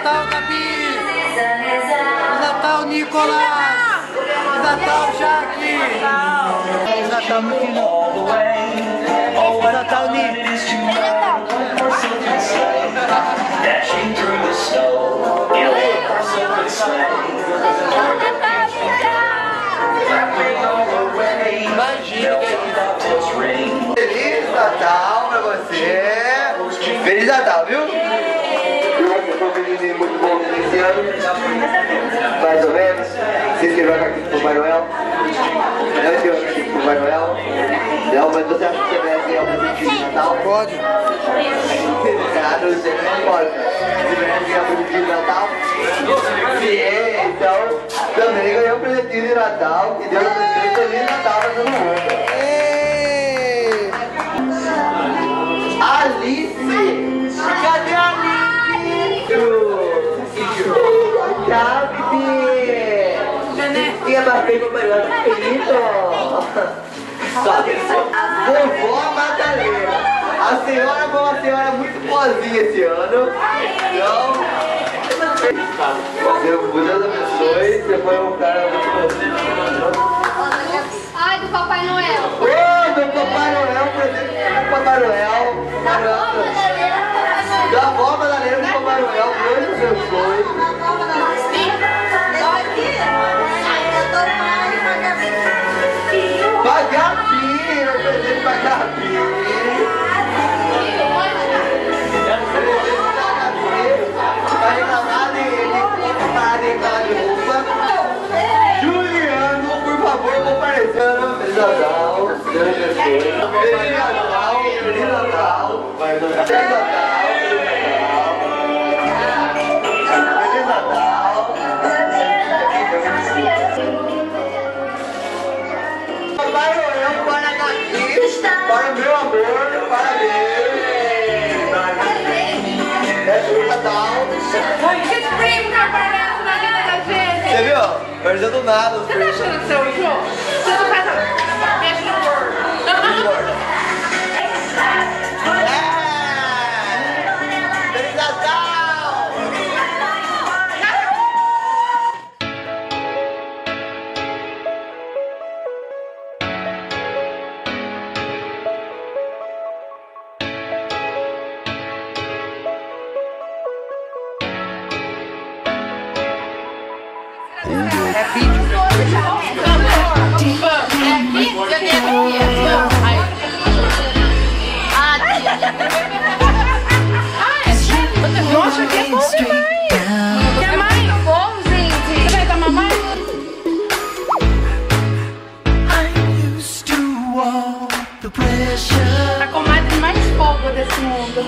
Natal, Gabi! Feliz Natal, Nicolas! Feliz Natal, Jaque! Feliz Natal, meu filho! Feliz Natal, Nico! Imagina que é Feliz Natal pra você! Feliz Natal, viu? Eu tô feliz muito bom esse ano. Mais ou menos. Se inscreveu aqui pro Papai Noel. Não inscreveu aqui pro Papai Noel. Não, mas você acha que você merece ganhar um presente de Natal? Pode. Ah, não sei, não pode. Você merece ganhar um presente de Natal? Sim, então também ganhou um presentinho de Natal. Que Deus abençoe. Feliz Natal pra todo mundo. Alice! Cadê a Alice? Tchau, bebê! E a Bafê com o Papai Noel tá feliz, ó! Vovó Madalena! A senhora foi uma senhora muito boazinha esse ano. Então, Deus abençoe, você foi um cara muito boazinho. Ai, do Papai Noel! Ô, do Papai Noel, presente do Papai Noel! Da avó Madalena do Papai Noel, Deus abençoe. Pra Gabi, eu presente pra Gabi. Tá reclamado de roupa. Juliano, por favor, comparecendo. Feliz Natal. Deus abençoe. Feliz Natal. Feliz Natal. Feliz Natal. Papai Noel para a Gabi, para o meu amor, parabéns. É Feliz Natal. Que primo que aparece na vida da gente! Você viu? Apareceu do nada. Você tá achando que você é o João? Você não faz a... Mexe no gordo. Feliz Natal! É vídeo. Nossa, que é bom demais! Quer mais? Tá bom, gente! Você vai tomar mais? A comadre mais fofa desse mundo.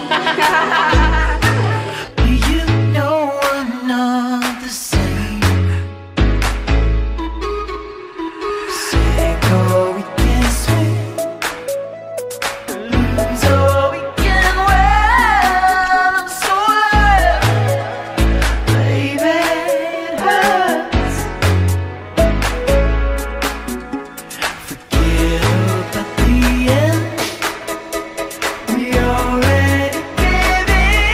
We already gave it.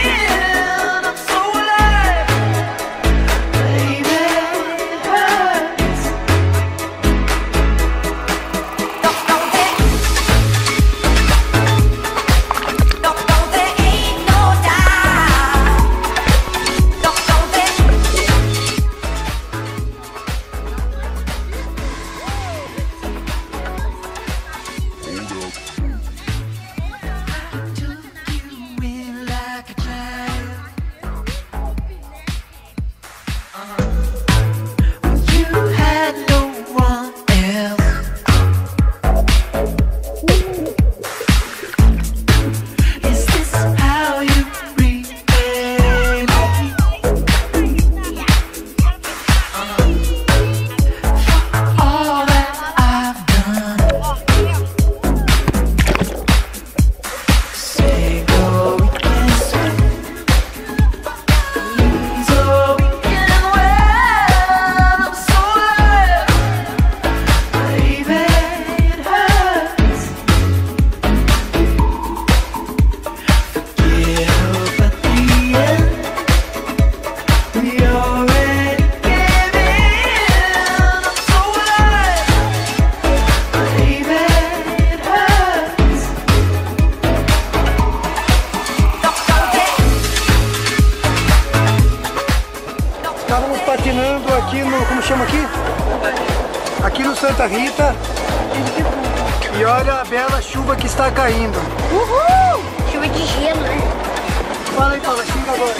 chama aqui? Aqui no Santa Rita. E olha a bela chuva que está caindo. Uhul! Chuva de gelo, né? Fala aí, Paula, xinga agora.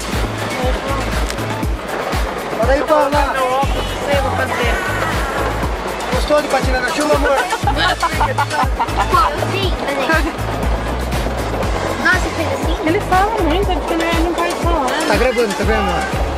Fala aí, Paula. Meu óculos, não sei o que eu vou fazer. Gostou de patinar na chuva, amor? Eu sim, mas Nossa, fez assim? Ele fala muito, porque ele não pode falar. Tá gravando, tá vendo?